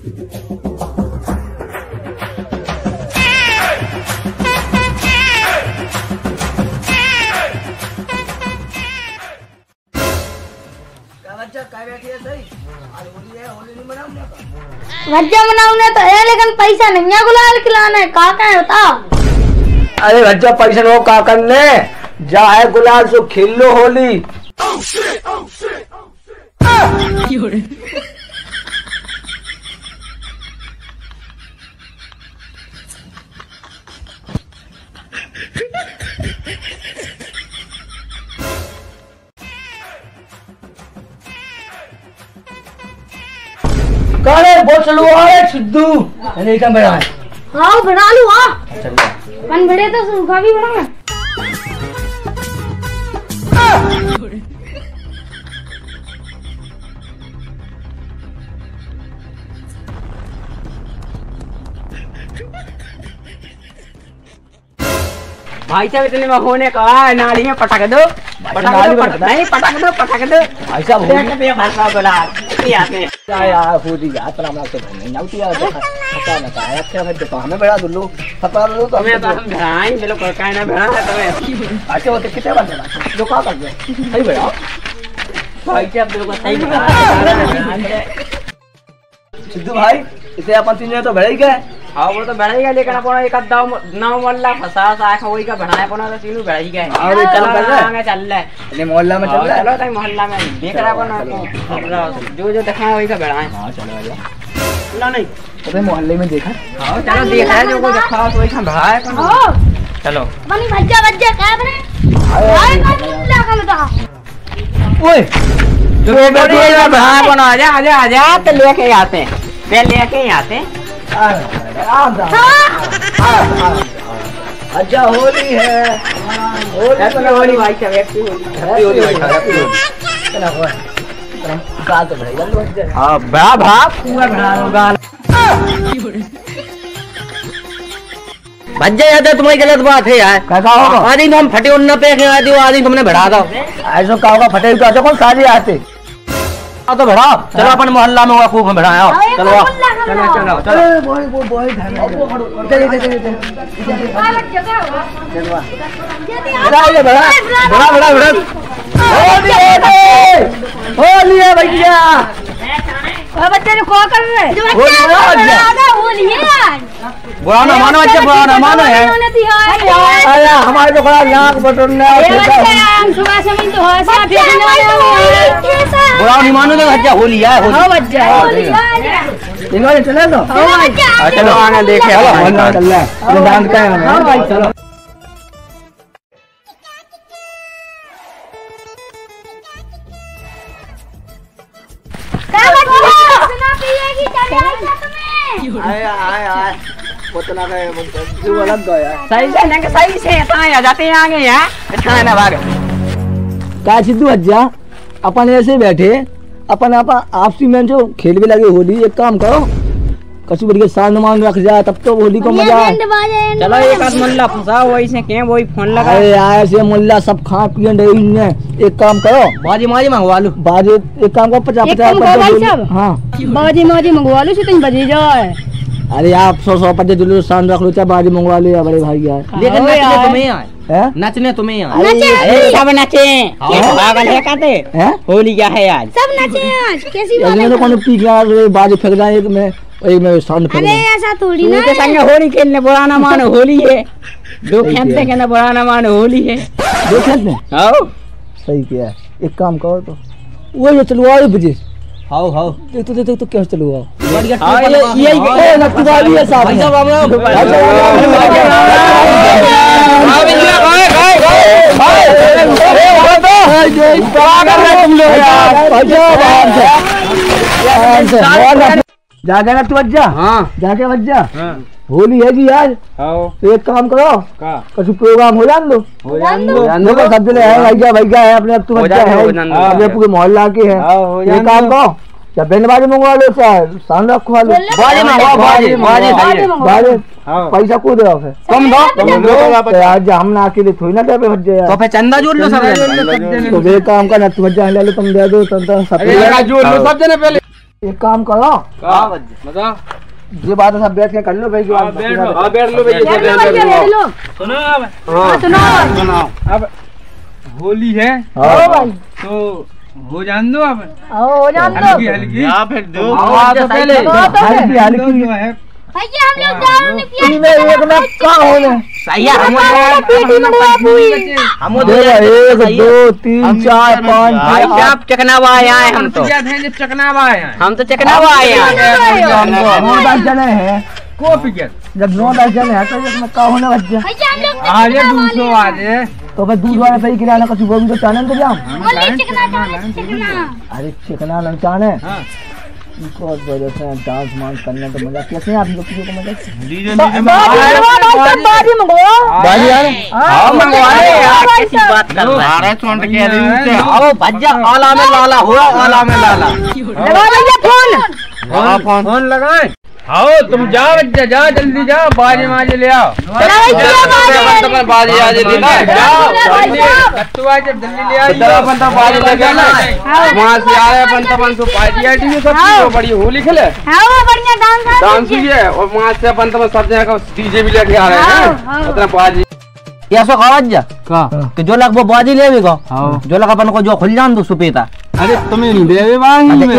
भज्जा बनाऊंगे तो है, लेकिन पैसा नहीं है गुलाल खिलाने। काका है बता। अरे भज्जा पैसा नो का करने जा है गुलाल सो खेल लो होली। काले बोचलू आए सिद्धू अरे क्या बना है? हाँ बना लूँ। हाँ मन बड़े तो सूखा भी बनाऊंगा। भाई साहब इतने में होने का नाली में पटक दो, पटक दो भाई साहब भाषा बोला यार होली यार पर हम तो नहीं नाउटी यार पता ना है क्या मैं तो हमें बड़ा दुल्लू पता लो तो हमें तो हम भराएं मेरे को काय ना भरा है तुम्हें। अच्छा वो तो कितने बंदे ना जो का कर गए सही बड़ा भाई साहब मेरे को सही भरा। सिद्धू भाई इसे अपन तीन तो बढ़ ही गए। हाँ वो तो बढ़ ही गया, लेकिन अपन एक दाव नाव मोहल्ला फंसा साख वही का बढ़ाया अपन तो तीनों बढ़ ही गए। और चल रहा आगे चल रहा है ये मोहल्ला में चल रहा है। चलो ताई मोहल्ला में देख रहा अपन जो जो देखा है वही का बढ़ाए। हां चलो आजा चलो नहीं अरे मोहल्ले में देखा। हां चलो देखा है जो को देखा वही का बढ़ाया अपन। चलो बनी भज्जा क्या बने? आए मोहल्ला का बता। ओए जो बेटे बढ़ाया अपन आजा तो लेके आते हैं पे लेके आते हैं। अच्छा होली है होली भाई साहब हैप्पी होली भाई साहब हैप्पी होली। चला हुआ गाल तो बढ़ेगा लो। हां बड़ा भाग पूरा बड़ा होगा भज्जा याद है तुम्हारी गलत बात है यार। क्या होगा आदि हम फटे उन्ना पे आदि आदि तुमने बढ़ा दो ऐसा का होगा फटे तो कौन सारे आते तो बढ़ा। चलो अपन मोहल्ला में खूब बढ़ाया। चलो चलो चलो चलो बॉय बड़ा होली है भैया। बच्चे को कर रहे होली है यार। बुरा ना मानो बच्चे बुरा ना मानो है। अरे हमारे तो बड़ा नाक बटन सुबह से मैं तो बुरा नहीं मानो तो बच्चा होली है। इन्होंने चले तो चलो आगे देखे चल रहा है डांस का है भाई। चलो सही से आ जाते हैं आगे यार ना भाग क्या सिद्धू अज्जा अपन ऐसे बैठे अपन आपसी में जो खेल भी लगे होली एक काम करो कछु बढ़िया शांत मान रख जाए तब तो होली को मजा आए। चलो एक आध मुल्ला फंसा वही से के वही फोन लगा। अरे यार ऐसे मुल्ला सब खा पिए रही है। एक काम करो बाजी माजी मंगवा लो। बाजी एक काम करो 50-50 हाँ बाजी माजी मंगवा लो से बजे जाए। अरे आप 100 50 दिलो शान रख लो चाहे बाजी मंगवा लो या बड़े भाई यार। लेकिन नचने तुम्हें यार सब नचे पागल है कहते होली क्या है आज सब नचे आज कैसी बात है। तो कौन पी गया बाजी फेंक जाए एक में साउंड फेंक। अरे ऐसा थोड़ी ना के संग होली खेलने बुरा ना मानो होली है। दो खेलते के ना बुरा ना मानो होली है। दो खेलते आओ सही किया। एक काम करो तो वो चलवाओ बजे। हाउ हाउ देख तो क्या चलवाओ ये नक्तवाली है साहब। जाके ना तू बज्जा। हाँ जाके बज्जा होली है जी आज। तो एक काम करो कुछ प्रोग्राम हो जान दो सब जने है भैया है अपने अब तू बच्चा है पूरे मोहल्ला के है। एक काम करो क्या बैंड बाजे मंगवा लो चाहे साउंड रखवा लो। बाजे पैसा को दे फिर कम दो आज हम ना अकेले थोड़ी ना दे भज जाए तो फिर चंदा जोड़ लो सब। तो एक काम का ना तू बच्चा ले लो तुम दे दो सब जने पहले एक काम करो, बताओ ये बात सब बैठ के कर लो भाई। बैठ लो भैया। सुनो अब होली है तो हो जान दो अब। हो जान दो हल्की या फिर दो तो पहले हल्की है भैया हम लोग दारू नहीं पिया। में एक में का होने सही है। हम एक दो तीन चार पाँच भाई आप चकनावा आए हैं। हम तो चकनावा आए हैं। हम तो चकनावा आए हैं। 9-10 जने हैं। को पिके जब 9-10 जने हैं तो इसमें का होने बच्चा। भैया हम लोग आज 200 आज तो मैं दूध वाला सही खिलाना कुछ वो भी तो चाहने तो जाम। चिकना अरे चिकना लंचाने बहुत बढ़िया से डांस मांस करने तो मजा कैसे है आप लोग को मजा बाजी यार हां मंगवाए यार कैसी बात कर रहा है छोड़ के रही आओ भज्जा आला में लाला हुआ आला में लाला लगा भैया फोन फोन लगाए। आओ तुम जाओ बच्चा जाओ जल्दी जाओ बाजी माजी ले आओ। बाजी आज ले जाओ कट्टू आज जल्दी ले आओ। बंदा बाजी लगा ना वहां से आया बंदा 500 पार्टी आई थी सब बड़ी होली खेले। हां बढ़िया डांस हुई है और वहां से बंदा सब जगह का डीजे भी लेके आ रहे हैं उतना बाजी या सो खावत जा का तो जो लग वो बाजी ले भी को जो लग अपन को जो खुल जान दो सुपेता। अरे तुम्हें नहीं देवे भाई में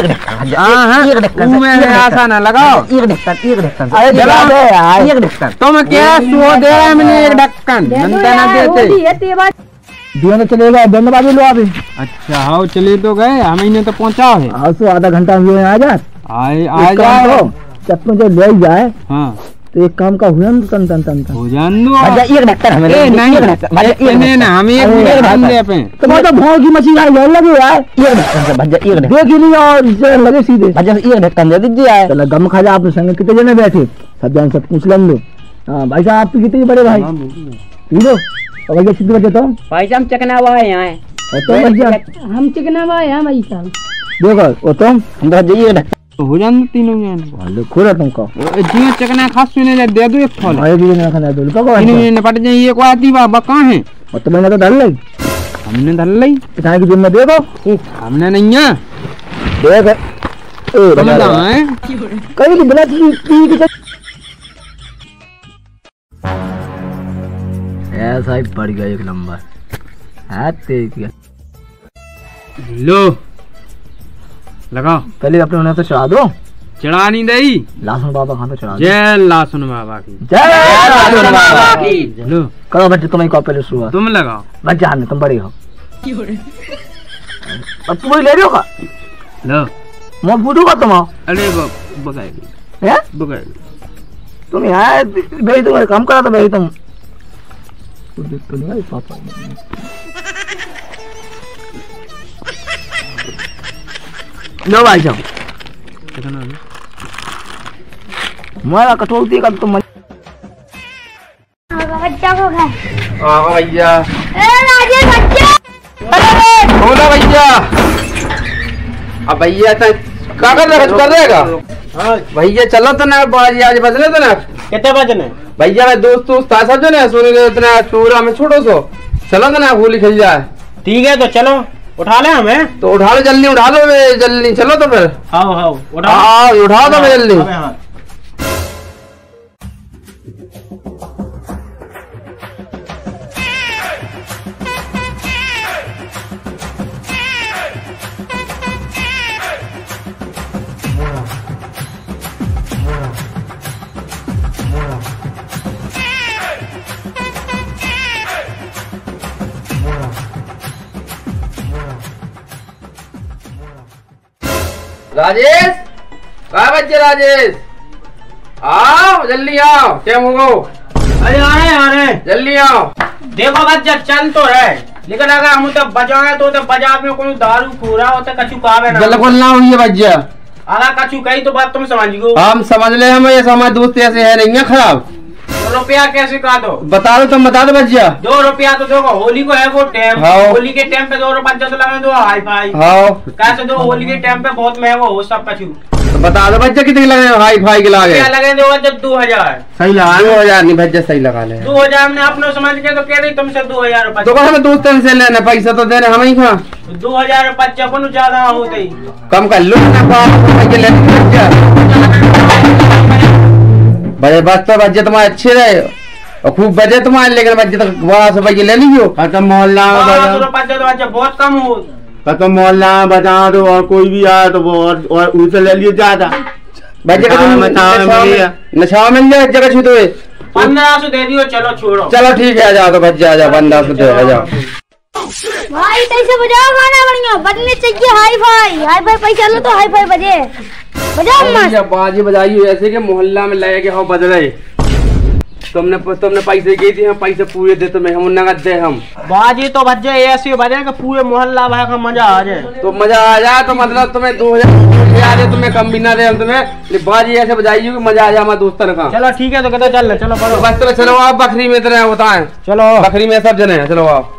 एक ढक्कन में ऐसा ना लगाओ एक ढक्कन अरे जला दे यार एक ढक्कन तुम क्या सो दे रहे मैंने एक ढक्कन जनता ना देते दिया तो चलेगा बंद बाजी लो अभी। अच्छा हाँ चले तो गए हम इन्हें तो पहुंचा है। हाँ तो आधा घंटा में आ जा आ जाओ जब मुझे ले जाए। हाँ तो एक काम का हुआ ना तन तन तन हो जान दो एक ढक्कन हमें नहीं ना हम एक दे पे तो मैं तो भाव की मछली आई लगे यार एक ढक्कन से भज्जा एक ढक्कन देख ली और इससे लगे सीधे भज्जा एक ढक्कन दे दीजिए यार। चलो गम खा जा आप संग कितने जने बैठे सब जान सब पूछ लें लो। हां भाई साहब आप कितने बड़े भाई पी लो और भैया कितने बजे तो भाई साहब चकनावा है यहां और तो भैया हम चिकनावा है भाई साहब देखो और तुम हम तो जाइए ना हो जान तीनों जन वाले खोरा तुमको जी चकना खास सुने ले दे दो एक फल भाई भी ना खाना दो पको इन्हें ने पट जाए एक आती बाबा कहां है और तो मैंने तो डाल ली हमने डाल ली कितना की जिम्मे दे दो हमने नहीं है देख ए बता है कहीं की बिना की ऐसा ही पड़ गया एक नंबर है तेरे लो लगाओ पहले अपने उन्हें तो चढ़ा दो। चढ़ा नहीं दई लासन बाबा खान तो चढ़ा दो। जय लासन बाबा की जय लासन बाबा की। लो करो बच्चे तुम्हें कॉपी ले शुरू तुम लगाओ बच्चा ने तुम बड़ी हो अब तुम ले रहे हो का लो मैं बूढ़ूगा तुम अरे बगाएगी हैं बगाएगी तुम यार भाई तुम काम करा तो भाई तुम तो नहीं पापा लो भाई साहब हमारा कटौती का तुम बच्चा को खाए भैया राजेश बच्चा बोलो भैया अब भैया क्या कर देगा भैया चलो तो ना बाजी आज बजने तो ना कितने बजने भैया मैं दोस्त सब जो ना सोने इतना टूरा में छोड़ो सो चलो तो ना होली खेल जाए। ठीक है तो चलो उठा ले हमें तो उठा लो जल्दी उठा दो जल्दी चलो तो फिर हाँ उठा दो जल्दी राजेश कहाँ बच्चे राजेश आओ जल्दी आओ क्या मुगो अरे आ रहे जल्दी आओ। देखो बच्चा चल तो है लेकिन अगर हम तो बजाए तो बाजार में कोई दारू पूरा होता कछु कावे ना बिल्कुल ना हुई है बच्चा अगर कछु कही तो बात तुम समझ गो हम समझ ले हम ये हमारे दोस्त ऐसे है नहीं है खराब। रुपया कैसे का दो बता दो तुम बता दो भैया 2 रुपया तो देखो होली को है वो टाइम होली के टाइम पे 2 रुपया तो लगे दो हाई फाई कैसे दो होली के टाइम पे बहुत महंगा हो सब कछु तो बता दो भैया कितने लगे हाई फाई के लगे क्या लगे दो जब 2000 सही लगा 2000 नहीं भैया सही लगा ले 2000 हमने अपने समझ के तो कह रही तुमसे 2000 रुपया तो हमें दोस्तों से लेना पैसा तो देने हम ही खा 2000 बच्चा को ज्यादा होते ही कम कर लो ना बजे बस तो बजे तुम्हारे अच्छे रहे और खूब बजे तुम्हारे लेकिन बजे तक 1200 रुपये ले लीजिए खत्म मोहल्ला बहुत कम हो खत्म मोहल्ला बता दो और कोई भी आया तो वो और उनसे ले लिए ज्यादा बजे का नशा मिल जाए जगह छू तो 1500 दे दियो चलो छोड़ो चलो ठीक है आ जाओ तो बच्चे आ जाओ 1500 दे आ जाओ भाई कैसे बजाओ गाना बढ़िया बजने चाहिए हाई फाई पैसा लो तो हाई फाई बजाओ मत बाजी बजाइए ऐसे कि मोहल्ला में लगे कि हाँ बज रहे तुमने पैसे की थी हम पैसे पूरे दे तुम्हें हम नगद दे हम बाजी तो बजे ऐसे बजे कि पूरे मोहल्ला भाई का मजा आ जाए तो मजा आ जाए तो मतलब तुम्हें 2000 आ जाए तुम्हें कम भी ना दे हम तुम्हें बाजी ऐसे बजाइए कि मजा आ जाए हमारे दोस्तों का चलो ठीक है तो कहते चल चलो बस तो चलो आप बकरी में इतने होता है चलो बकरी में सब जने चलो आप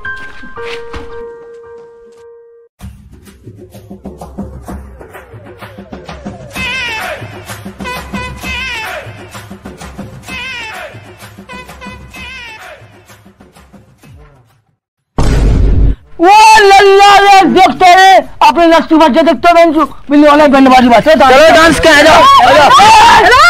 वो लल्ला रे देखते रे अपने लक्ष्मी बच्चे देखते बेंचू बिल्ली वाले बैंडबाजी बात है चलो डांस कर जाओ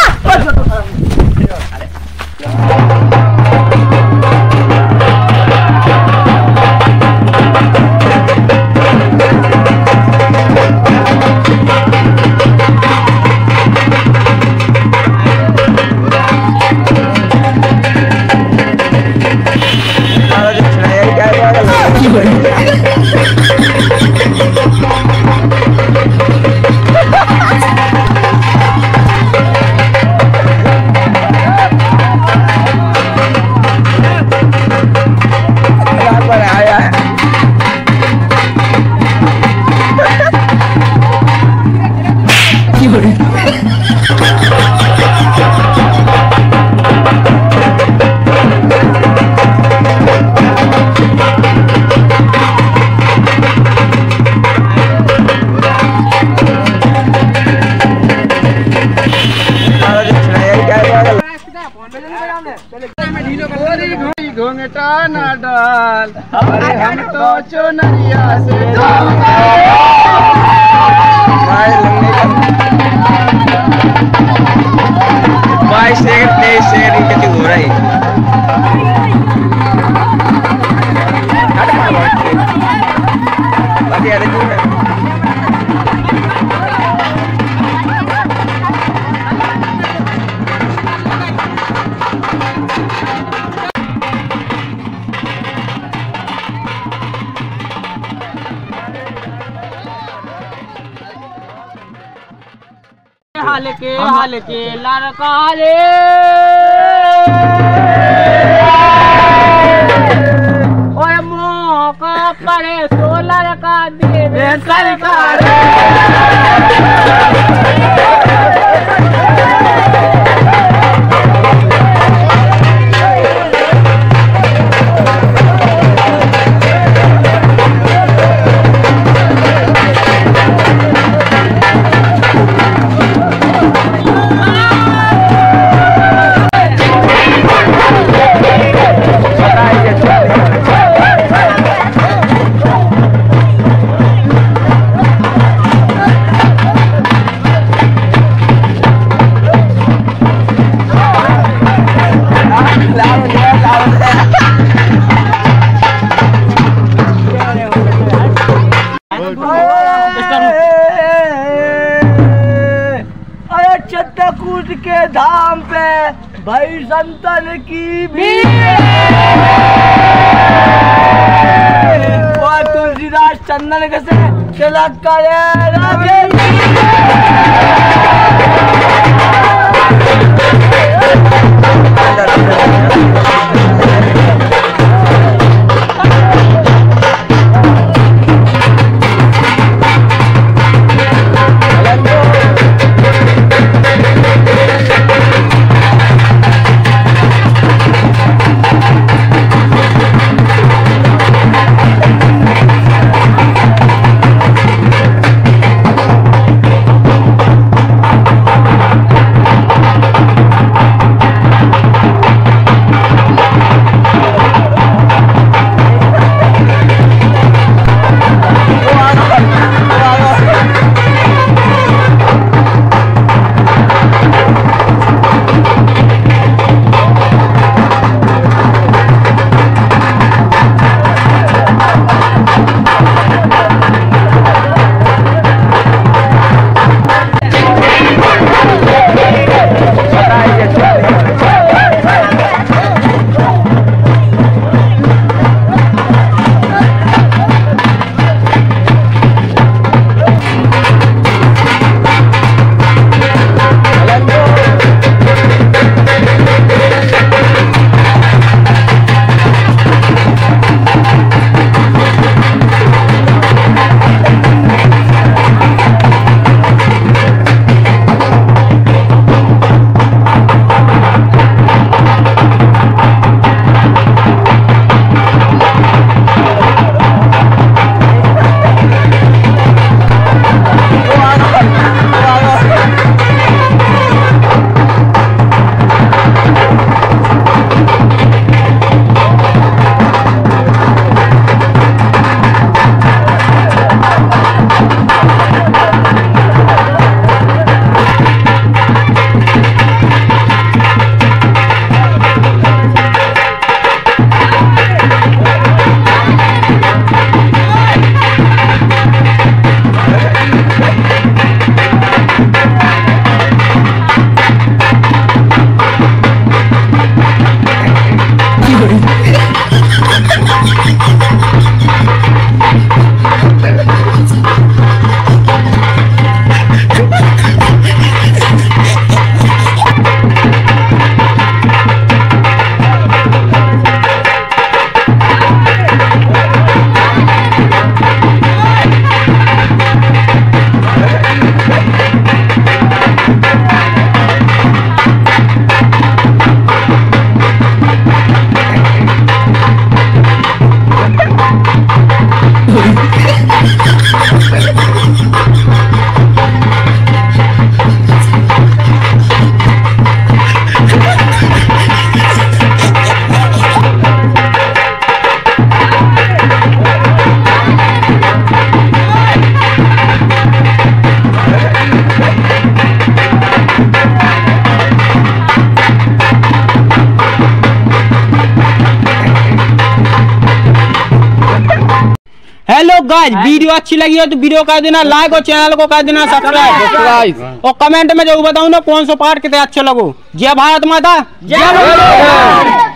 घूंघटा ना डाल अरे हम तो चुनरिया से भाई शेर कितनी हो रही हाल के लड़का रे और मौका पड़े सो लड़का दे सरकार चित्रकूट के धाम पे भाई संतन की भीड़ और तुलसीदास चंदन से तिलक करे हेलो गाइस, वीडियो अच्छी लगी हो तो वीडियो कर देना लाइक और चैनल को कर देना सब्सक्राइब और कमेंट में जरूर बताऊँ ना कौन सा पार्ट कितना अच्छा लगो। जय भारत माता, जय भारत।